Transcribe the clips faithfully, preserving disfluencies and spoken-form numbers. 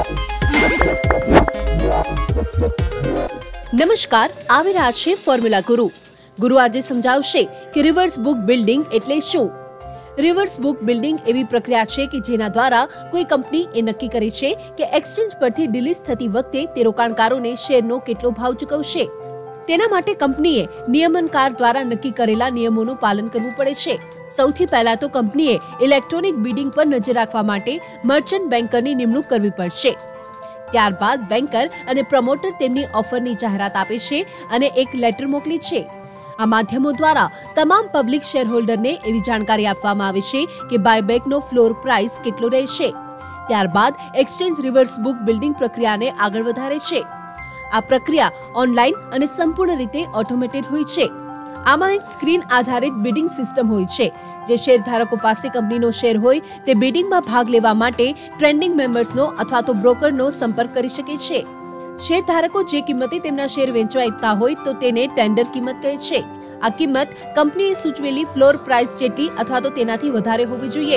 નમસ્કાર, આવી રહ્યા છે ફોર્મ્યુલા ગુરુ. ગુરુ આજે સમજાવશે કે રિવર્સ બુક બિલ્ડિંગ એટલે શું. રિવર્સ બુક બિલ્ડિંગ એવી પ્રક્રિયા છે કે જેના દ્વારા કોઈ કંપની એ નક્કી કરે છે કે એક્સચેન્જ પરથી ડિલિસ્ટ થતી વખતે તે રોકાણકારોને શેરનો કેટલો ભાવ ચૂકવશે. તેના માટે કંપનીએ નિયમનકાર દ્વારા નક્કી કરેલા નિયમોનું પાલન કરવું પડે છે. સૌથી પહેલા તો કંપનીએ ઇલેક્ટ્રોનિક બિડિંગ પર નજર રાખવા માટે મર્ચન્ટ બેન્કરની નિમણૂક કરવી પડશે. ત્યારબાદ બેન્કર અને પ્રમોટર તેમની ઓફરની જાહેરાત આપે છે અને એક લેટર મોકલે છે. આ માધ્યમો દ્વારા તમામ પબ્લિક શેરહોલ્ડરને એવી જાણકારી આપવામાં આવે છે કે બાયબેકનો ફ્લોર પ્રાઇસ કેટલો રહેશે. ત્યારબાદ એક્સચેન્જ રિવર્સ બુક બિલ્ડિંગ પ્રક્રિયાને આગળ વધારે છે. આ પ્રક્રિયા ઓનલાઈન અને સંપૂર્ણ રીતે ઓટોમેટેડ હોય છે. આમાં એક સ્ક્રીન આધારિત બિડિંગ સિસ્ટમ હોય છે, જે શેરધારકો પાસે કંપનીનો શેર હોય તે બિડિંગમાં ભાગ લેવા માટે ટ્રેન્ડિંગ મેમ્બર્સનો અથવા તો બ્રોકરનો સંપર્ક કરી શકે છે. શેરધારકો જે કિંમતે તેમના શેર વેચવા ઈચ્છતા હોય તો તેને ટેન્ડર કિંમત કહે છે. આ કિંમત કંપનીએ સૂચવેલી ફ્લોર પ્રાઇસ જેટલી અથવા તો તેનાથી વધારે હોવી જોઈએ.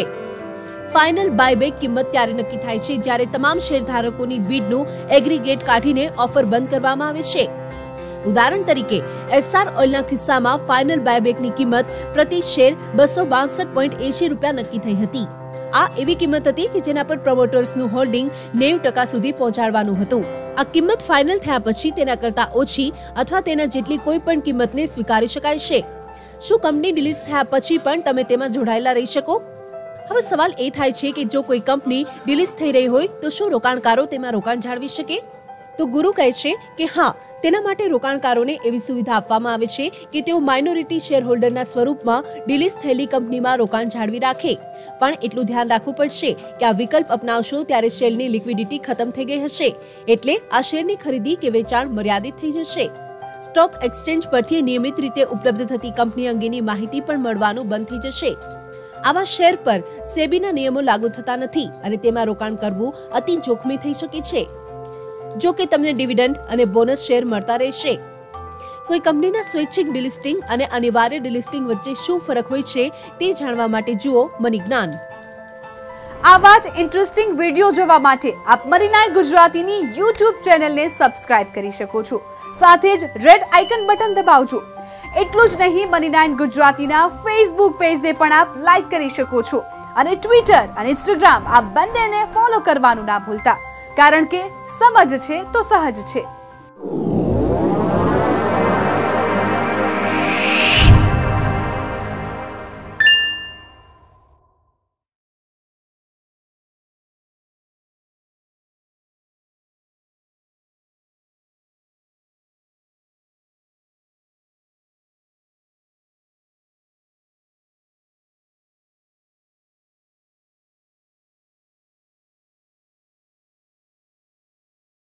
ફાઇનલ બાયબેક કિંમત ત્યારે નક્કી થાય છે જ્યારે તમામ શેરધારકોની બીડનું એગ્રીગેટ કાઢીને ઓફર બંધ કરવામાં આવે છે. ઉદાહરણ તરીકે એસઆર ઓઇલના કિસ્સામાં ફાઇનલ બાયબેકની કિંમત પ્રતિ શેર બસો બાસઠ પોઈન્ટ એસી રૂપિયા નક્કી થઈ હતી. આ એવી કિંમત હતી કે જેના પર પ્રમોટર્સનું હોલ્ડિંગ નેવું ટકા સુધી પહોંચાડવાનું હતું. આ કિંમત ફાઇનલ થયા પછી તેના કરતા ઓછી અથવા તેના જેટલી કોઈ પણ કિંમતને સ્વીકારી શકાય છે. શું કંપની ડિલિસ્ટ થયા પછી પણ તમે તેમાં જોડાયેલા રહી શકો? હવે સવાલ એ થાય છે કે જો કોઈ કંપની ડિલિસ્ટ થઈ રહી હોય તો શું રોકાણકારો તેમાં રોકાણ જાળવી શકે? તો ગુરુ કહે છે કે હા, તેના માટે રોકાણકારોને એવી સુવિધા આપવામાં આવે છે કે તેઓ માઇનોરિટી શેરહોલ્ડરના સ્વરૂપમાં ડિલિસ્ટ થયેલી કંપનીમાં રોકાણ જાળવી રાખે. પણ એટલું ધ્યાન રાખવું પડશે કે આ વિકલ્પ અપનાવશો ત્યારે શેરની લિક્વિડિટી ખતમ થઈ ગઈ હશે, એટલે આ શેરની ખરીદી કે વેચાણ મર્યાદિત થઈ જશે. સ્ટોક એક્સચેન્જ પરથી નિયમિત રીતે ઉપલબ્ધ થતી કંપની અંગેની માહિતી પણ મળવાનું બંધ થઈ જશે. આવા શેર પર સેબીના નિયમો લાગુ થતા નથી અને તેમાં રોકાણ કરવું અતિ જોખમી થઈ શકે છે. જો કે તમને ડિવિડન્ડ અને બોનસ શેર મળતા રહેશે. કોઈ કંપનીના સ્વૈચ્છિક ડિલિસ્ટિંગ અને અનિવાર્ય ડિલિસ્ટિંગ વચ્ચે શું ફરક હોય છે તે જાણવા માટે જુઓ મની જ્ઞાન. આવા જ ઇન્ટરેસ્ટિંગ વિડીયો જોવા માટે આપ મની નાઇન ગુજરાતીની યુટ્યુબ ચેનલને સબસ્ક્રાઇબ કરી શકો છો. સાથે જ રેડ આઇકન બટન દબાવજો. એટલું જ નહીં, મની નાઇન ગુજરાતીના ફેસબુક પેજને પણ આપ લાઈક કરી શકો છો અને ટ્વિટર અને ઇન્સ્ટાગ્રામ આ બંનેને ફોલો કરવાનું ના ભૂલતા, કારણ કે સમજ છે તો સહજ છે.